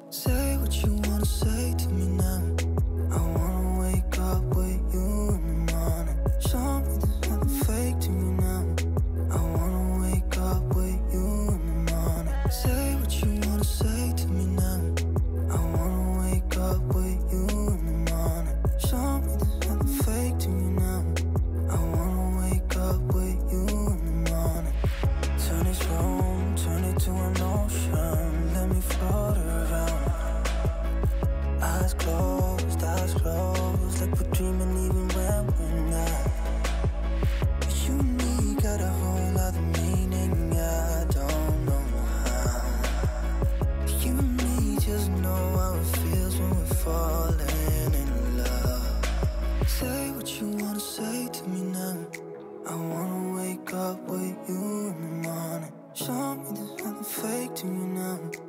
Say what you wanna say to me now. I wanna wake up with you in the morning. Show me there's nothing fake to you now. I wanna wake up with you in the morning. Say what you wanna say to me now. I wanna wake up with you in the morning. Show me there's nothing fake to you now. I wanna wake up with you in the morning. Turn this room, turn it to an ocean. Let me float around. Eyes closed, like we're dreaming even when we're not. You and me got a whole other meaning, I don't know how. You and me just know how it feels when we're falling in love. Say what you wanna say to me now. I wanna wake up with you in the morning. Show me there's nothing fake to you now.